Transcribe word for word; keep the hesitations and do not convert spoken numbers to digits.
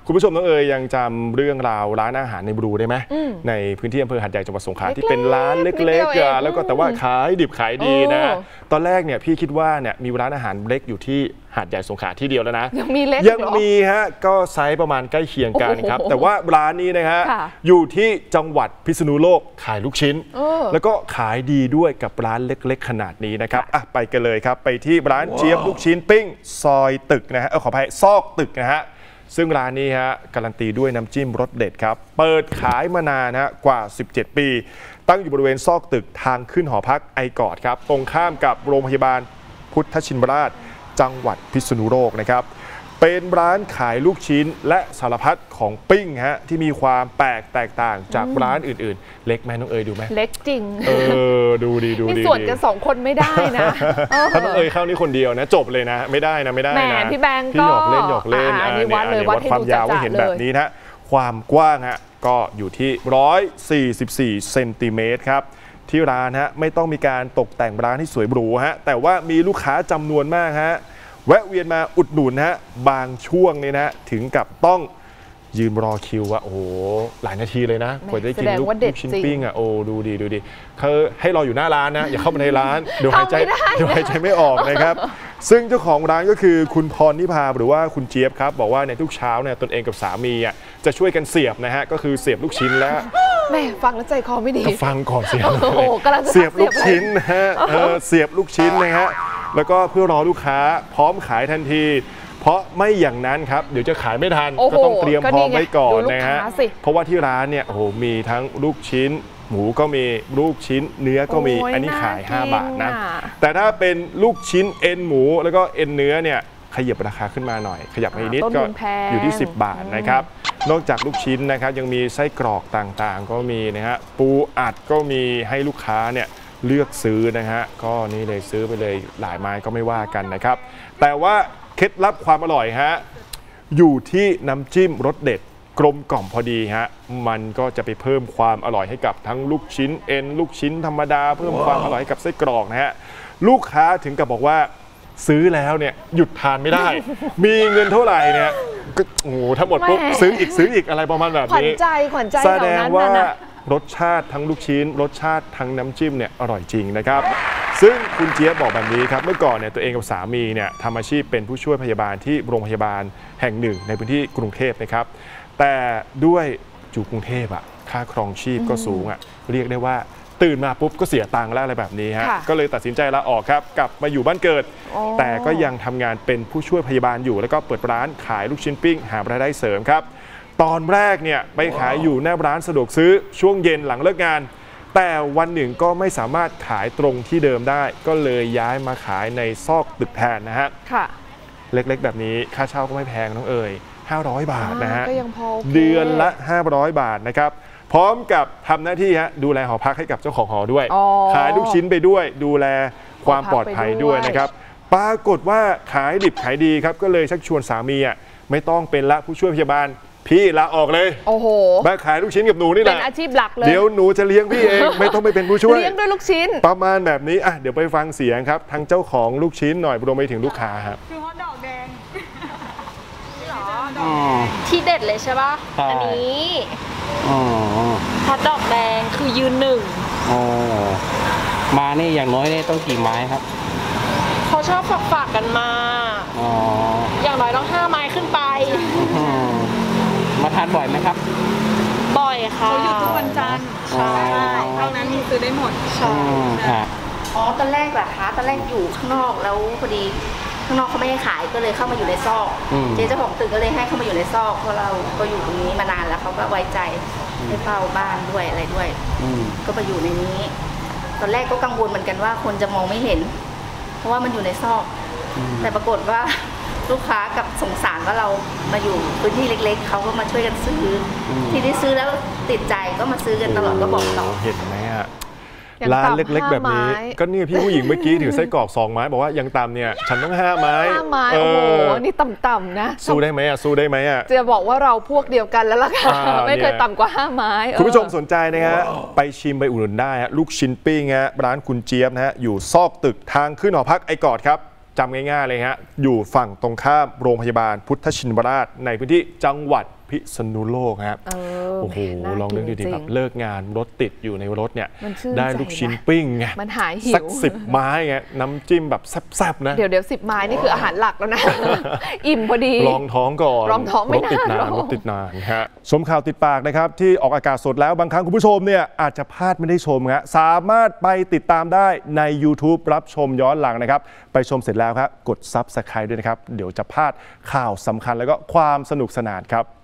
คุณผู้ชมน้องเอ๋ยยังจำเรื่องราวร้านอาหารในบรูได้ไหมในพื้นที่อำเภอหาดใหญ่จังหวัดสงขลาที่เป็นร้านเล็กๆแล้วก็แต่ว่าขายดิบขายดีนะตอนแรกเนี่ยพี่คิดว่าเนี่ยมีร้านอาหารเล็กอยู่ที่หาดใหญ่สงขลาที่เดียวแล้วนะยังมีเล็กยังมีฮะก็ไซส์ประมาณใกล้เคียงกันครับแต่ว่าร้านนี้นะฮะอยู่ที่จังหวัดพิษณุโลกขายลูกชิ้นแล้วก็ขายดีด้วยกับร้านเล็กๆขนาดนี้นะครับอ่ะไปกันเลยครับไปที่ร้านเจี๊ยบลูกชิ้นปิ้งซอยตึกนะฮะเออขออภัยซอกตึกนะฮะซึ่งร้านนี้ฮะการันตีด้วยน้ำจิ้มรสเด็ดครับเปิดขายมานานฮะกว่าสิบเจ็ดปีตั้งอยู่บริเวณซอกตึกทางขึ้นหอพักไอกอดครับตรงข้ามกับโรงพยาบาลพุทธชินราชจังหวัดพิษณุโลกนะครับเป็นร้านขายลูกชิ้นและสารพัดของปิ้งฮะที่มีความแปลกแตกต่างจากร้านอื่นๆเล็กไหมน้องเอ๋ยดูไหมเล็กจริงเออดูดีดูดีนี่ส่วนกันสองคนไม่ได้นะถ้าน้องเอ๋ยเข้านี่คนเดียวนะจบเลยนะไม่ได้นะไม่ได้นะพี่แบงก์ก็หยอกเล่นหยอกเล่นอันนี้วัดเลยวัดความยาวให้เห็นแบบนี้นะความกว้างฮะก็อยู่ที่หนึ่งร้อยสี่สิบสี่เซนติเมตรครับที่ร้านฮะไม่ต้องมีการตกแต่งร้านให้สวยหรูฮะแต่ว่ามีลูกค้าจำนวนมากฮะแวะเวียนมาอุดหนุนฮะบางช่วงนี้นะถึงกับต้องยืนรอคิวอะโอ้โหหลายนาทีเลยนะกว่าจะได้กินลูกชิ้นปิ้งอะโอ้ดูดีดูดีเขาให้รออยู่หน้าร้านนะอย่าเข้ามาในร้านเดี๋ยวหายใจเดี๋ยวหายใจไม่ออกนะครับซึ่งเจ้าของร้านก็คือคุณพรนิพาหรือว่าคุณเจี๊ยบครับบอกว่าในทุกเช้าเนี่ยตนเองกับสามีอ่ะจะช่วยกันเสียบนะฮะก็คือเสียบลูกชิ้นแล้วแม่ฟังแล้วใจคอไม่ดีฟังก่อนเสียบเสียบลูกชิ้นนะฮะเสียบลูกชิ้นนะฮะแล้วก็เพื่อรอลูกค้าพร้อมขายทันทีเพราะไม่อย่างนั้นครับเดี๋ยวจะขายไม่ทันก็ต้องเตรียมพร้อมไว้ก่อนนะฮะเพราะว่าที่ร้านเนี่ยโอ้โหมีทั้งลูกชิ้นหมูก็มีลูกชิ้นเนื้อก็มีอันนี้ขายห้าบาทนะแต่ถ้าเป็นลูกชิ้นเอ็นหมูแล้วก็เอ็นเนื้อเนี่ยขยับราคาขึ้นมาหน่อยขยับให้นิดก็อยู่ที่สิบบาทนะครับนอกจากลูกชิ้นนะครับยังมีไส้กรอกต่างๆก็มีนะฮะปูอัดก็มีให้ลูกค้าเนี่ยเลือกซื้อนะฮะก็นี่เลยซื้อไปเลยหลายไม้ก็ไม่ว่ากันนะครับแต่ว่าเคล็ดลับความอร่อยฮะอยู่ที่น้ำจิ้มรสเด็ดกลมกล่อมพอดีฮะมันก็จะไปเพิ่มความอร่อยให้กับทั้งลูกชิ้นเอ็นลูกชิ้นธรรมดาเพิ่มความอร่อยให้กับไส้กรอกนะฮะลูกค้าถึงกับบอกว่าซื้อแล้วเนี่ยหยุดทานไม่ได้มีเงินเท่าไหร่เนี่ยก็โอ้โหทั้งหมดปุ๊บซื้ออีกซื้ออีกอะไรประมาณแบบนี้ขวัญใจขวัญใจแสดงว่ารสชาติทั้งลูกชิ้นรสชาติทั้งน้ำจิ้มเนี่ยอร่อยจริงนะครับซึ่งคุณเจี๊ยบบอกแบบนี้ครับเมื่อก่อนเนี่ยตัวเองกับสามีเนี่ยทำอาชีพเป็นผู้ช่วยพยาบาลที่โรงพยาบาลแห่งหนึ่งในพื้นที่กรุงเทพนะครับแต่ด้วยอยู่กรุงเทพอะค่าครองชีพก็สูงอะเรียกได้ว่าตื่นมาปุ๊บก็เสียตังค์แล้วอะไรแบบนี้ฮะก็เลยตัดสินใจลาออกครับกลับมาอยู่บ้านเกิดแต่ก็ยังทำงานเป็นผู้ช่วยพยาบาลอยู่แล้วก็เปิดร้านขายลูกชิ้นปิ้งหารายได้เสริมครับตอนแรกเนี่ยไปขายอยู่หน้าร้านสะดวกซื้อช่วงเย็นหลังเลิกงานแต่วันหนึ่งก็ไม่สามารถขายตรงที่เดิมได้ก็เลยย้ายมาขายในซอกตึกแทนนะฮะเล็กๆแบบนี้ค่าเช่าก็ไม่แพงน้องเอ๋ยห้าร้อยบาทนะฮะเดือนละห้าร้อยบาทนะครับพร้อมกับทำหน้าที่ฮะดูแลหอพักให้กับเจ้าของหอด้วยขายลูกชิ้นไปด้วยดูแลความปลอดภัยด้วยนะครับปรากฏว่าขายดิบขายดีครับก็เลยชักชวนสามีอ่ะไม่ต้องเป็นละผู้ช่วยพยาบาลพี่ลาออกเลยโอ้โหมาขายลูกชิ้นกับหนูนี่แหละเป็นอาชีพหลักเลยเดี๋ยวหนูจะเลี้ยงพี่เองไม่ต้องไปเป็นผู้ช่วยเลี้ยงด้วยลูกชิ้นประมาณแบบนี้อ่ะเดี๋ยวไปฟังเสียงครับทั้งเจ้าของลูกชิ้นหน่อยรวมไปถึงลูกค้าครับคือฮอทดอกแดงนี่หรอที่เด็ดเลยใช่ป่ะอันนี้ฮอทดอกแดงคือยืนหนึ่งอ๋อมานี่อย่างน้อยนี่ต้องกี่ไม้ครับเขาชอบฝากฝากกันมาอ๋ออย่างน้อยต้องห้าไม้ขึ้นไปมาทานบ่อยไหมครับบ่อยค่ะเขาอยู่ทุกวันจันทร์ใช่เท่านั้นมีซื้อได้หมดใช่อ๋อตอนแรกเหรอคะตอนแรกอยู่ข้างนอกแล้วพอดีข้างนอกเขาไม่ให้ขายก็เลยเข้ามาอยู่ในซอกเจ๊เจ้าของตึกก็เลยให้เข้ามาอยู่ในซอกเพราะเราก็อยู่ตรงนี้มานานแล้วเขาก็ไว้ใจให้เฝ้าบ้านด้วยอะไรด้วยก็มาอยู่ในนี้ตอนแรกก็กังวลเหมือนกันว่าคนจะมองไม่เห็นเพราะว่ามันอยู่ในซอกแต่ปรากฏว่าลูกค้ากับสงสารว่าเรามาอยู่พื้นที่เล็กๆเขาก็มาช่วยกันซื้อที่ได้ซื้อแล้วติดใจก็มาซื้อกันตลอดก็บอกต่อเห็นไหมอะร้านเล็กๆแบบนี้ก็นี่พี่ผู้หญิงเมื่อกี้ถือไส้กรอกสองไม้บอกว่ายังต่ำเนี่ยฉันต้องห้าไม้ห้าไม้โอ้โหนี่ต่ำๆนะสู้ได้ไหมอะสู้ได้ไหมอะจะบอกว่าเราพวกเดียวกันแล้วล่ะค่ะไม่เคยต่ำกว่าห้าไม้คุณผู้ชมสนใจนะฮะไปชิมไปอุดหนุนได้ฮะลูกชิ้นปิ้งฮะร้านคุณเจี๊ยบนะฮะอยู่ซอกตึกทางขึ้นหอพักไอกอดครับจำง่ายๆเลยฮะอยู่ฝั่งตรงข้ามโรงพยาบาลพุทธชินราชในพื้นที่จังหวัดพิษณุโลกครับโอ้โหลองนึกดูดิแบบเลิกงานรถติดอยู่ในรถเนี่ยได้ลูกชิ้นปิ้งไงมันหายหิวสักสิบไม้ไงน้ำจิ้มแบบแซ่บๆนะเดี๋ยวเดี๋ยวสิบไม้นี่คืออาหารหลักแล้วนะอิ่มพอดีลองท้องก่อนรองท้องไม่นานรถติดนานรถติดนานฮะชมข่าวติดปากนะครับที่ออกอากาศสดแล้วบางครั้งคุณผู้ชมเนี่ยอาจจะพลาดไม่ได้ชมฮะสามารถไปติดตามได้ใน YouTube รับชมย้อนหลังนะครับไปชมเสร็จแล้วครับกด ซับสไครบ์ ด้วยนะครับเดี๋ยวจะพลาดข่าวสำคัญแล้วก็ความสนุกสนานครับ